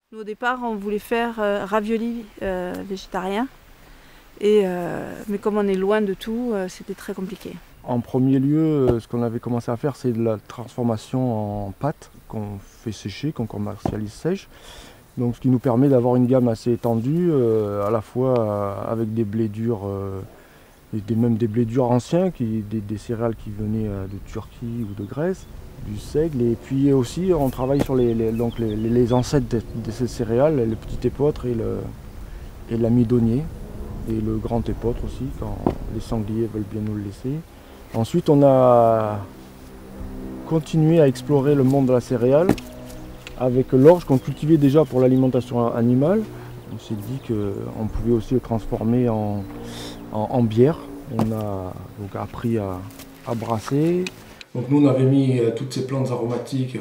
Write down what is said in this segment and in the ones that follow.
Nous, au départ, on voulait faire raviolis végétariens, mais comme on est loin de tout, c'était très compliqué. En premier lieu, ce qu'on avait commencé à faire, c'est de la transformation en pâte qu'on fait sécher, qu'on commercialise sèche. Donc, ce qui nous permet d'avoir une gamme assez étendue, à la fois avec des blés durs, même des blés durs anciens, des céréales qui venaient de Turquie ou de Grèce, du seigle. Et puis aussi, on travaille sur les ancêtres de ces céréales, le petit épeautre et l'amidonnier, et le grand épeautre aussi, quand les sangliers veulent bien nous le laisser. Ensuite, on a continué à explorer le monde de la céréale avec l'orge qu'on cultivait déjà pour l'alimentation animale. On s'est dit qu'on pouvait aussi le transformer en bière. On a donc appris à brasser. Donc nous, on avait mis toutes ces plantes aromatiques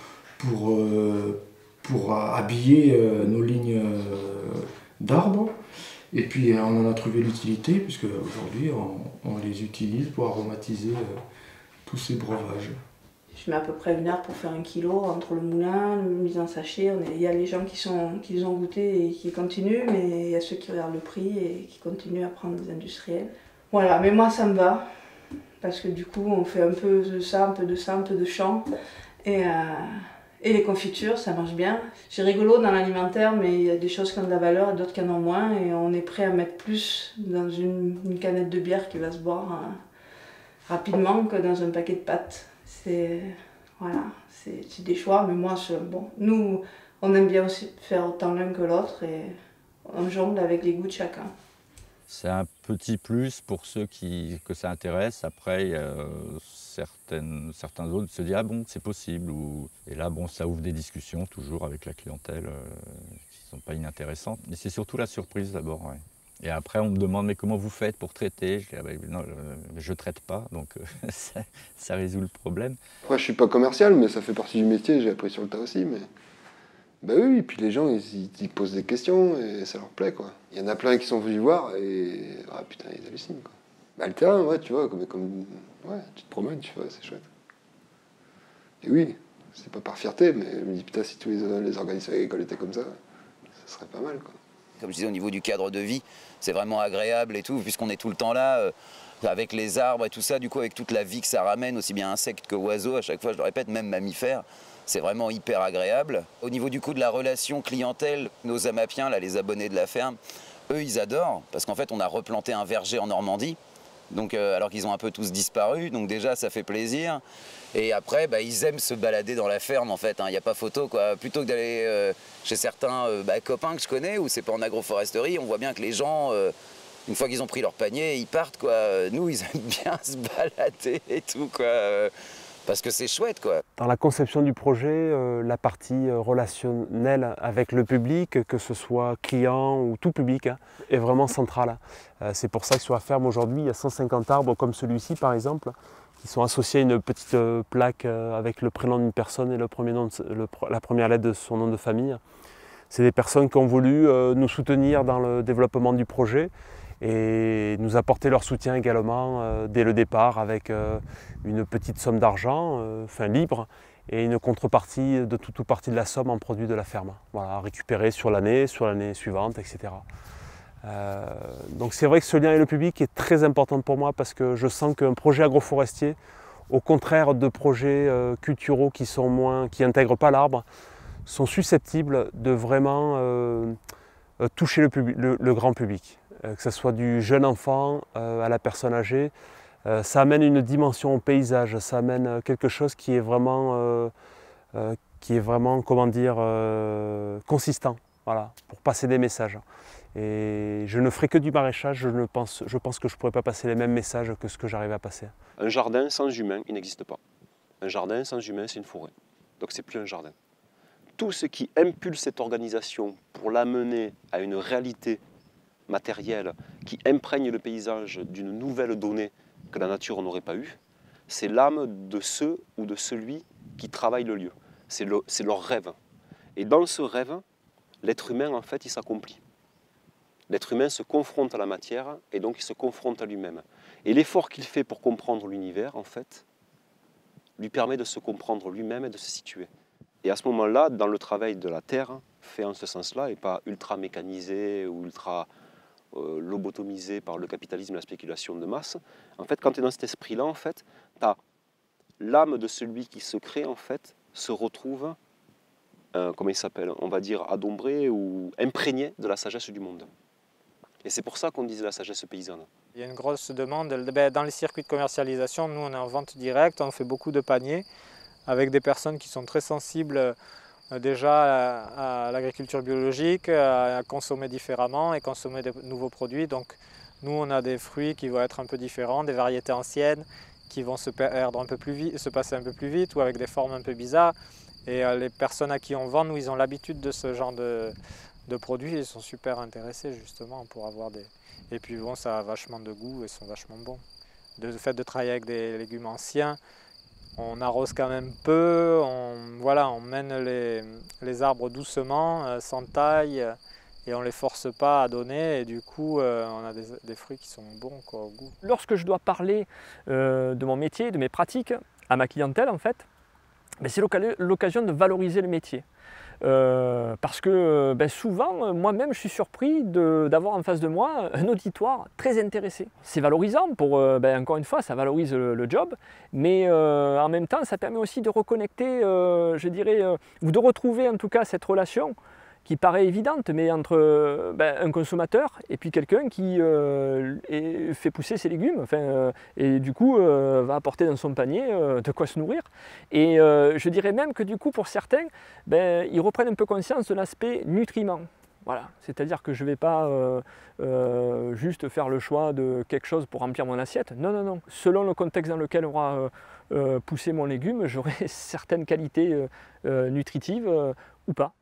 pour habiller nos lignes d'arbres. Et puis on en a trouvé l'utilité, puisque aujourd'hui on les utilise pour aromatiser tous ces breuvages. Je mets à peu près 1 heure pour faire 1 kilo entre le moulin, le mise en sachet. Il y a les gens qui les ont goûtés et qui continuent, mais il y a ceux qui regardent le prix et qui continuent à prendre des industriels. Voilà, mais moi ça me va, parce que du coup on fait un peu de ça, un peu de ça, un peu de champ. Et les confitures, ça marche bien. C'est rigolo dans l'alimentaire, mais il y a des choses qui ont de la valeur et d'autres qui en ont moins. Et on est prêt à mettre plus dans une canette de bière qui va se boire rapidement que dans un paquet de pâtes. Voilà, c'est des choix, mais moi, bon, nous, on aime bien aussi faire autant l'un que l'autre et on jongle avec les goûts de chacun. C'est un petit plus pour ceux que ça intéresse. Après, certains autres se disent « Ah bon, c'est possible ». Et là, bon, ça ouvre des discussions toujours avec la clientèle qui ne sont pas inintéressantes. Mais c'est surtout la surprise d'abord. Ouais. Et après, on me demande « Mais comment vous faites pour traiter ?» Je dis ah, ben, non, je ne traite pas, donc ça résout le problème. Moi, je ne suis pas commercial, mais ça fait partie du métier. J'ai appris sur le tas aussi. Mais... Bah oui, et puis les gens, ils posent des questions et ça leur plaît, quoi. Il y en a plein qui sont venus voir et... Ah putain, ils hallucinent, quoi. Bah le terrain, ouais, tu vois, ouais, tu te promènes, tu vois, c'est chouette. Et oui, c'est pas par fierté, mais je me dis, putain, si tous les organismes agricoles étaient comme ça serait pas mal, quoi. Comme je disais, au niveau du cadre de vie, c'est vraiment agréable et tout, puisqu'on est tout le temps là, avec les arbres et tout ça, du coup, avec toute la vie que ça ramène, aussi bien insectes que oiseaux, à chaque fois, je le répète, même mammifères. C'est vraiment hyper agréable. Au niveau du coup de la relation clientèle, nos amapiens, là, les abonnés de la ferme, eux, ils adorent, parce qu'en fait, on a replanté un verger en Normandie, donc, alors qu'ils ont un peu tous disparu, donc déjà, ça fait plaisir. Et après, bah, ils aiment se balader dans la ferme, en fait, hein, y a pas photo, quoi. Plutôt que d'aller chez certains copains que je connais, où c'est pas en agroforesterie, on voit bien que les gens, une fois qu'ils ont pris leur panier, ils partent, quoi. Nous, ils aiment bien se balader et tout, quoi. Parce que c'est chouette, quoi. Dans la conception du projet, la partie relationnelle avec le public, que ce soit client ou tout public, hein, est vraiment centrale. C'est pour ça que sur la ferme aujourd'hui, il y a 150 arbres comme celui-ci par exemple, qui sont associés à une petite plaque avec le prénom d'une personne et la première lettre de son nom de famille. C'est des personnes qui ont voulu nous soutenir dans le développement du projet et nous apporter leur soutien également dès le départ avec une petite somme d'argent, libre, et une contrepartie de toute ou partie de la somme en produit de la ferme. Voilà, récupérée sur l'année suivante, etc. Donc c'est vrai que ce lien avec le public est très important pour moi parce que je sens qu'un projet agroforestier, au contraire de projets culturaux qui n'intègrent pas l'arbre, sont susceptibles de vraiment toucher le grand public. Que ce soit du jeune enfant à la personne âgée, ça amène une dimension au paysage, ça amène quelque chose qui est vraiment, comment dire, consistant, voilà, pour passer des messages. Et je ne ferai que du maraîchage, je pense que je ne pourrais pas passer les mêmes messages que ce que j'arrive à passer. Un jardin sans humain, il n'existe pas. Un jardin sans humain, c'est une forêt. Donc c'est plus un jardin. Tout ce qui impulse cette organisation pour l'amener à une réalité matérielle qui imprègne le paysage d'une nouvelle donnée que la nature n'aurait pas eue, c'est l'âme de ceux ou de celui qui travaille le lieu. C'est leur rêve. Et dans ce rêve, l'être humain, en fait, il s'accomplit. L'être humain se confronte à la matière et donc il se confronte à lui-même. Et l'effort qu'il fait pour comprendre l'univers, en fait, lui permet de se comprendre lui-même et de se situer. Et à ce moment-là, dans le travail de la terre, fait en ce sens-là et pas ultra mécanisé ou ultra lobotomisé par le capitalisme et la spéculation de masse. En fait, quand tu es dans cet esprit-là, en fait, tu as l'âme de celui qui se crée, en fait, se retrouve, comment il s'appelle, on va dire adombré ou imprégné de la sagesse du monde. Et c'est pour ça qu'on disait la sagesse paysanne. Il y a une grosse demande. Dans les circuits de commercialisation, nous on est en vente directe, on fait beaucoup de paniers avec des personnes qui sont très sensibles déjà à l'agriculture biologique, à consommer différemment et consommer de nouveaux produits. Donc nous on a des fruits qui vont être un peu différents, des variétés anciennes qui vont se perdre un peu plus vite, se passer un peu plus vite ou avec des formes un peu bizarres. Et les personnes à qui on vend, nous ils ont l'habitude de ce genre de produits, ils sont super intéressés justement pour avoir des... Et puis bon, ça a vachement de goût et sont vachement bons. Le fait de travailler avec des légumes anciens, on arrose quand même peu, on mène les arbres doucement, sans taille, et on ne les force pas à donner, et du coup on a des fruits qui sont bons quoi, au goût. Lorsque je dois parler de mon métier, de mes pratiques à ma clientèle en fait, c'est l'occasion de valoriser le métier. Parce que souvent, moi-même, je suis surpris d'avoir en face de moi un auditoire très intéressé. C'est valorisant, encore une fois, ça valorise le job, mais en même temps, ça permet aussi de reconnecter, je dirais, ou de retrouver en tout cas cette relation qui paraît évidente, mais entre un consommateur et puis quelqu'un qui fait pousser ses légumes, et du coup va apporter dans son panier de quoi se nourrir. Et je dirais même que du coup pour certains, ils reprennent un peu conscience de l'aspect nutriment. Voilà, c'est-à-dire que je ne vais pas juste faire le choix de quelque chose pour remplir mon assiette. Non, non, non. Selon le contexte dans lequel aura poussé mon légume, j'aurai certaines qualités nutritives ou pas.